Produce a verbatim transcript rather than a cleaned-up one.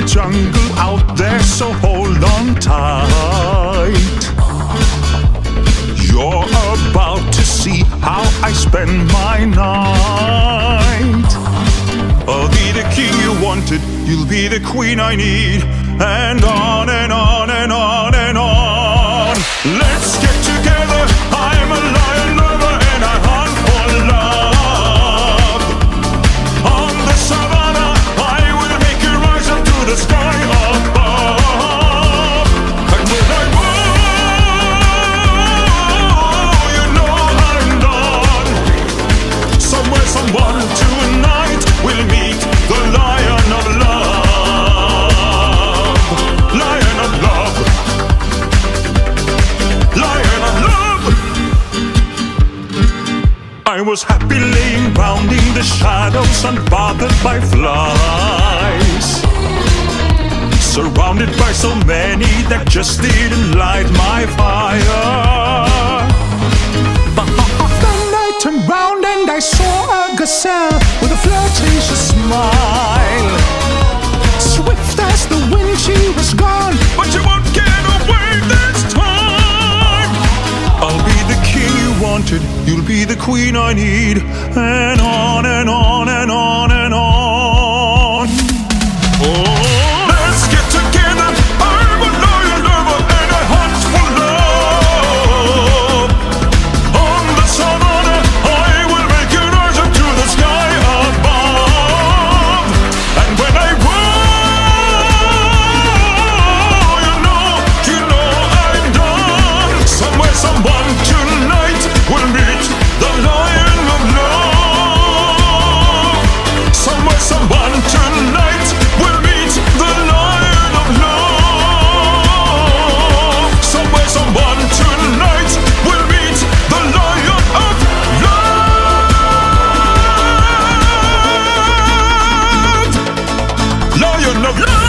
the jungle out there, so hold on tight. You're about to see how I spend my night. I'll be the king you wanted, you'll be the queen I need, and on and on and on and on. Let's get together, I'm a lion lover and I hunt for love. On the savannah, I will make you rise up to the sky above. And when I roll, you know I'm done. Somewhere, someone tonight will meet the lion of love. Lion of love. Lion of love. I was happy laying round in the shadows, unbothered by flies, surrounded by so many that just didn't light my fire. But then I turned round and I saw a gazelle with a flirtatious smile. Swift as the wind she was gone, but you won't get away this time. I'll be the king you wanted, you'll be the queen I need, and on and on and on and on. Oh. Let's get together, I'm a lion lover and I hunt for love. On the savannah, I will make you rise up to the sky above. And when I roll, you know, you know I'm done. Somewhere, someone tonight will meet the lion of love. Somewhere, someone tonight will meet the lion of love. Somewhere, someone tonight will meet the lion of love. Lion of love.